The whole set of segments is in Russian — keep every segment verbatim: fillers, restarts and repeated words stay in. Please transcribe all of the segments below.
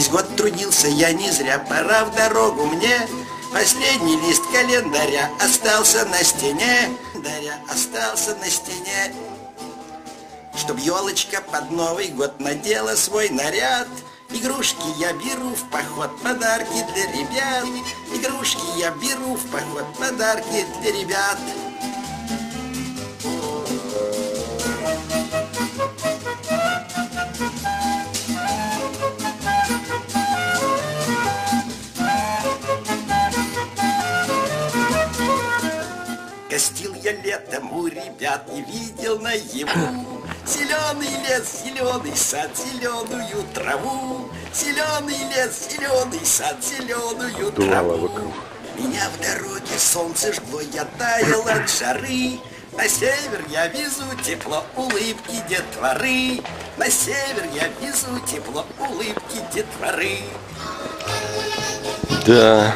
Весь год трудился я не зря, пора в дорогу мне. Последний лист календаря остался на стене. Календаря остался на стене. Чтоб елочка под Новый год надела свой наряд. Игрушки я беру в поход, подарки для ребят. Игрушки я беру в поход, подарки для ребят. Гостил я летом у ребят и видел наяву зеленый лес, зеленый сад, зеленую траву. Зеленый лес, зеленый сад, зеленую траву. Меня в дороге солнце жгло, я таял от жары. На север я везу тепло, улыбки детворы. На север я везу тепло, улыбки детворы. Да.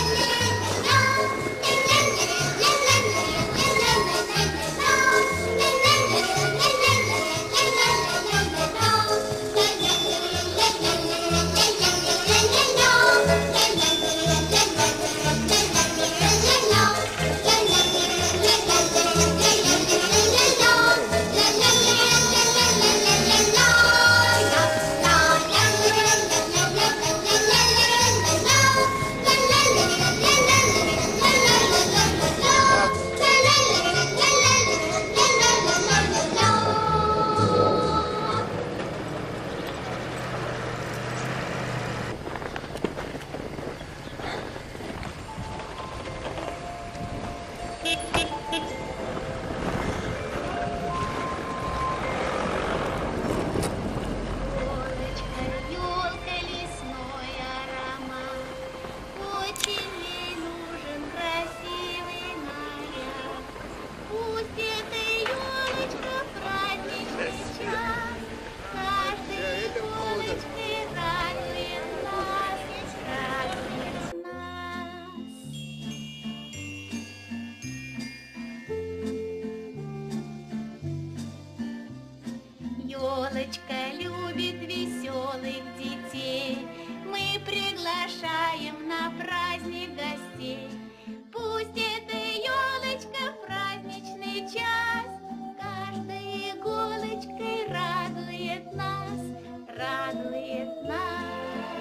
Елочка любит веселых детей, мы приглашаем на праздник гостей. Пусть эта елочка в праздничный час каждой иголочкой радует нас, радует нас.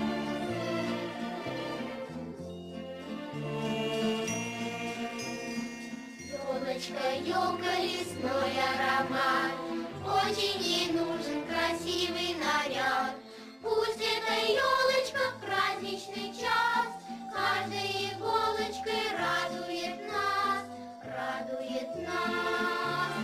Елочка, елка, лесной аромат, очень ей нужен красивый наряд. Пусть эта елочка в праздничный час каждой иголочкой радует нас, радует нас.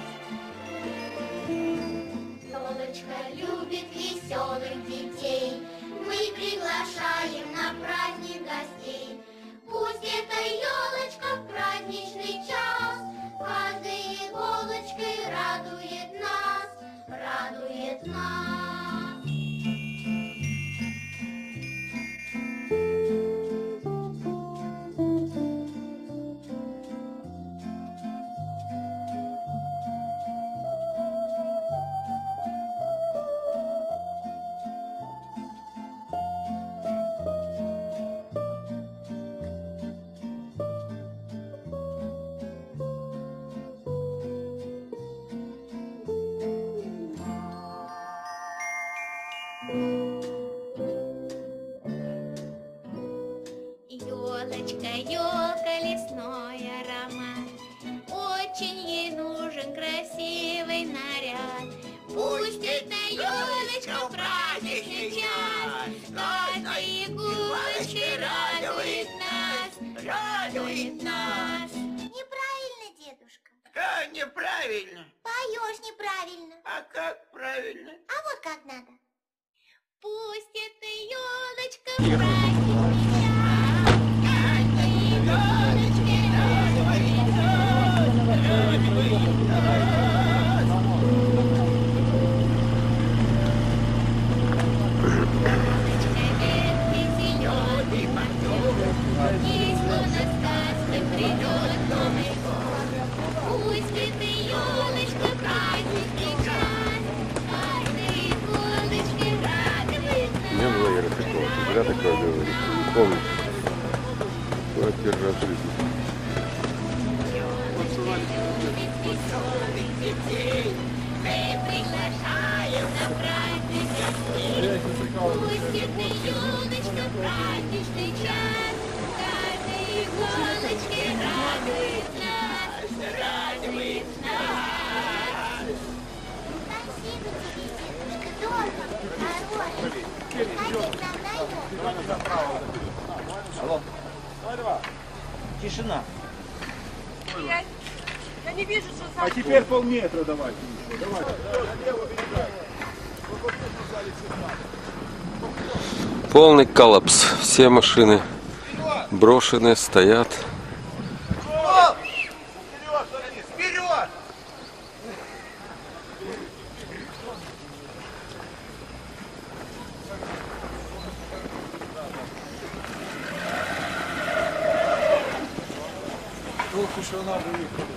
Елочка любит веселых детей, мы приглашаем на праздник гостей. Пусть эта елочка в праздничный час каждой иголочкой радует нас, радует нас. Елочка, елка, лесной аромат, очень ей нужен красивый наряд. Пусть эта елочка в праздничный час каждой иголочкой радует нас, радует нас. Неправильно, дедушка. Как неправильно? Поешь неправильно. А как правильно? А вот как надо. Пусть эта елочка в праздничный час каждой иголочкой радует нас, радует нас. Есть у нас сказка, придет Новый год. Пусть эта елочка праздничный час каждой иголочкой радует нас. помнишь? Квартира жизни. Мы приглашаем на праздник гостей. Пусть эта елочка в праздничный час каждой иголочке радует нас, радует нас. Спасибо тебе, дедушка, здорово, хороший. Приходи к нам на елку. Алло. Тишина. Я, я не вижу, что сам... А теперь полметра давайте. Давай. Полный коллапс. Все машины брошены, стоят. Вперед! Толку, что надо выехать.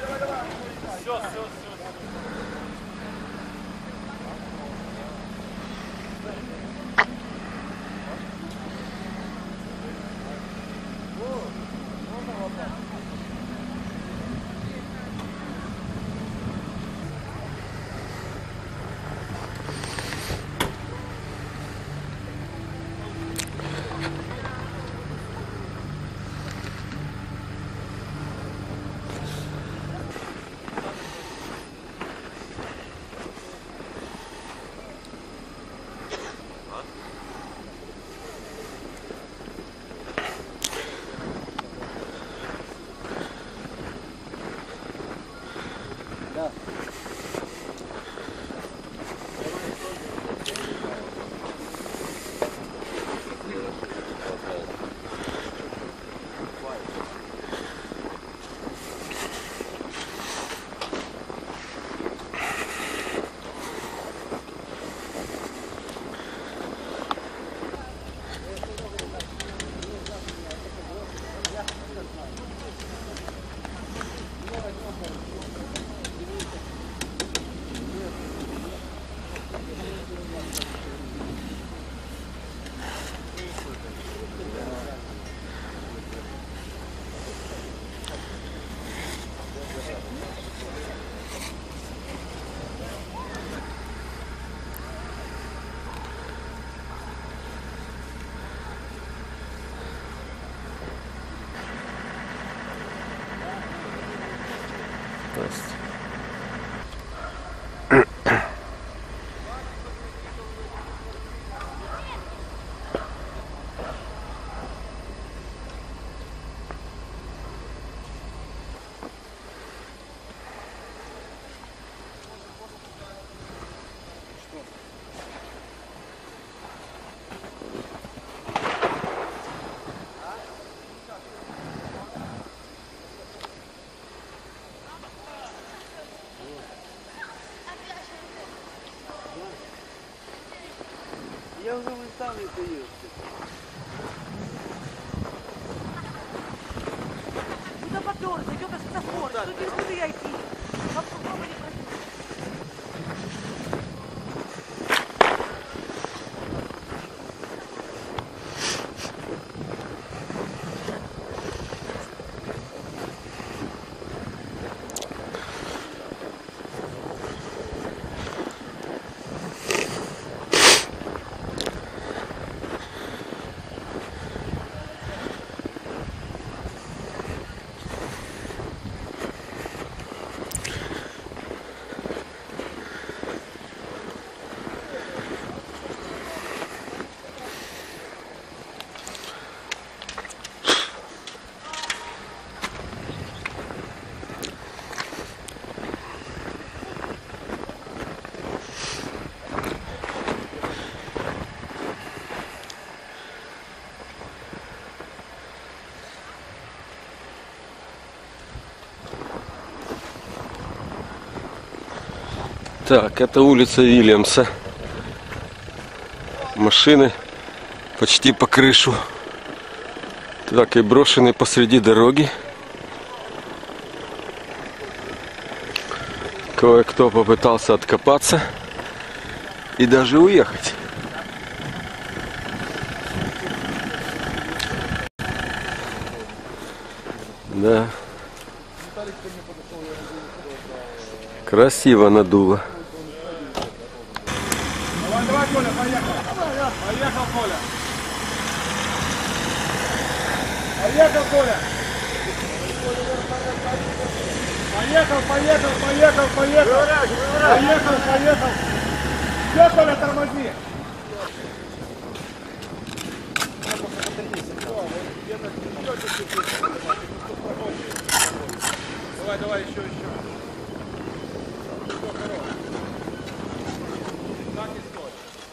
Я уже выстал и поехал. Куда попёрся? Идёт на светофор. Что ты, куда я идти? Попробуй не пройти. Так, это улица Вильямса. Машины почти по крышу. Так и брошены посреди дороги. Кое-кто попытался откопаться и даже уехать. Да. Красиво надуло. Давай, давай, Коля, поехал. Поехал, Коля. Поехал, Коля. Поехал, поехал, поехал, поехал. Поехал, поехал. Все, Коля, тормози. Давай, давай, еще, еще. Так и стой.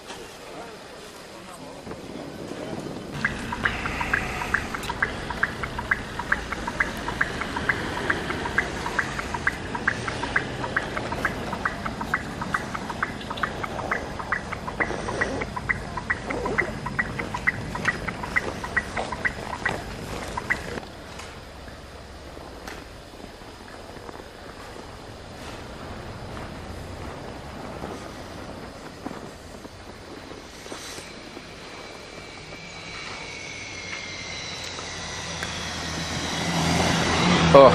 О.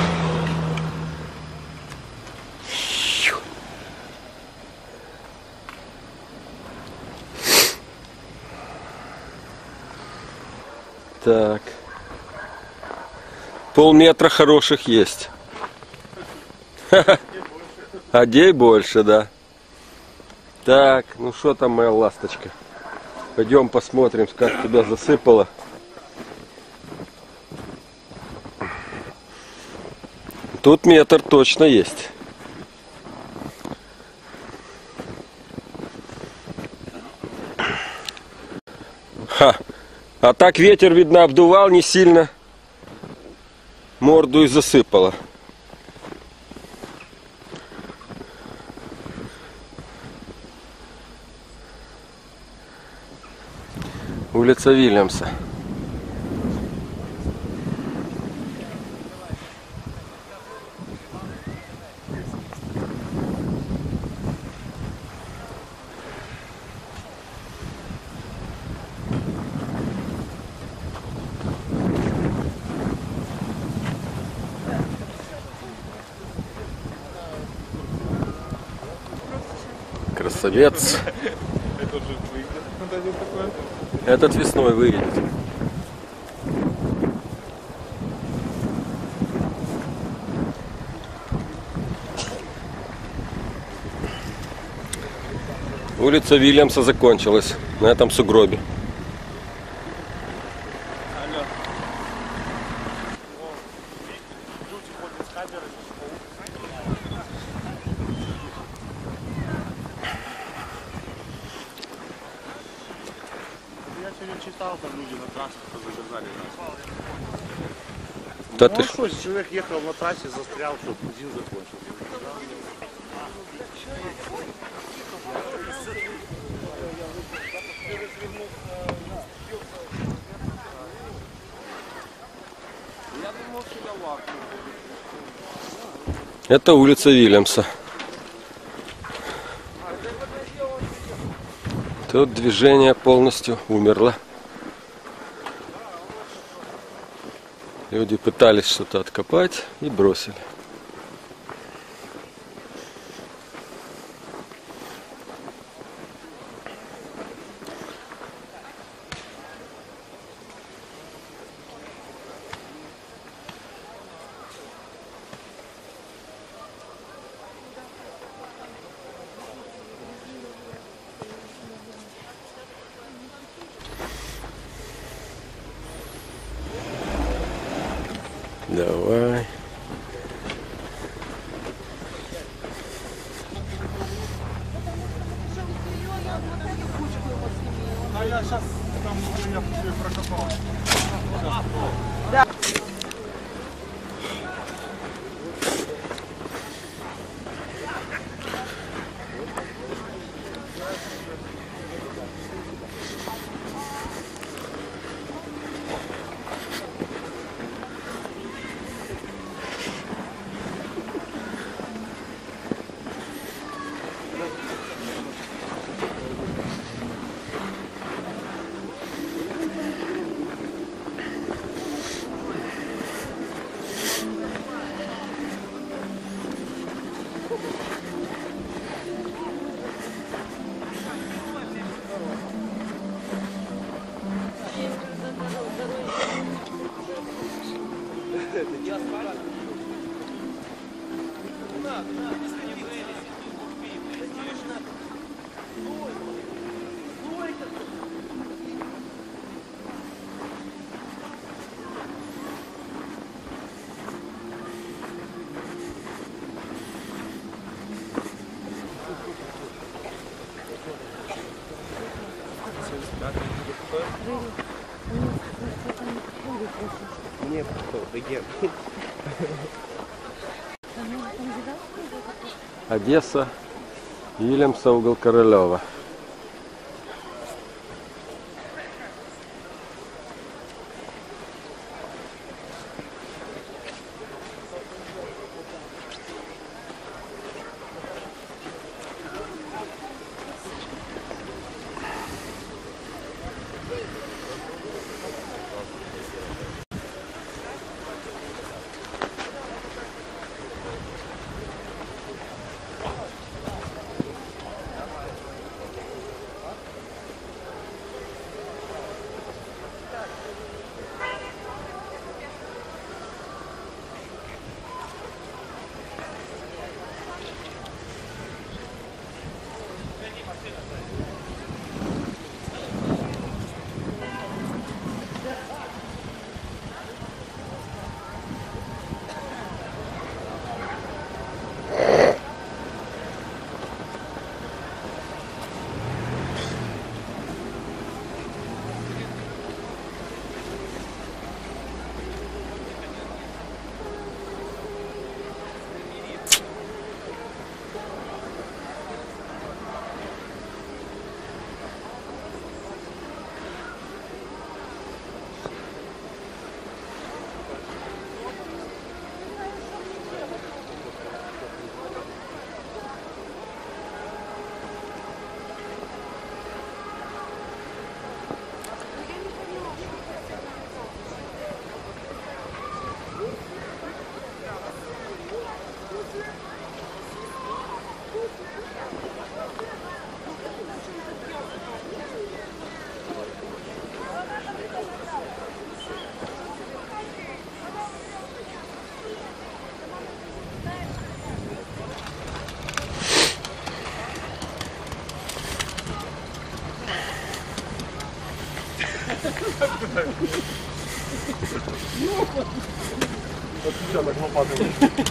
Так. Полметра хороших есть. А дей больше, да. Так, ну что там, моя ласточка? Пойдем посмотрим, как тебя засыпало. Тут метр точно есть. Ха. А так ветер, видно, обдувал не сильно. Морду и засыпало. Улица Вильямса. Красавец. Этот весной выйдет. Улица Вильямса закончилась на этом сугробе. Читал, там люди на трассе позагазали нас. Да Ну ты а что, если человек ехал на трассе, застрял, чтобы бензин закончился. Это улица Вильямса. Тут движение полностью умерло. Люди пытались что-то откопать и бросили. Давай. А я сейчас там я прокопал. Мне что, легенда. Одесса, Вильямса, угол Королева. Отпечаток лопатой.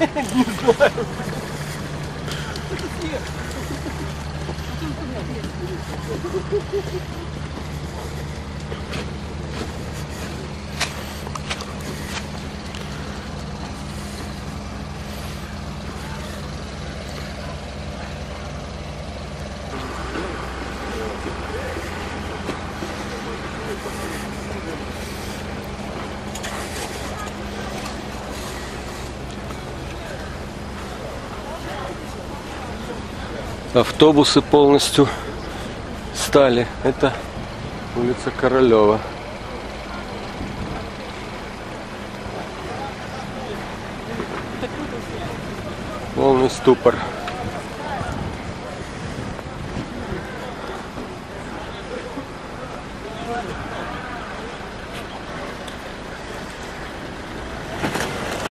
Автобусы полностью стали. Это улица Королева. Полный ступор.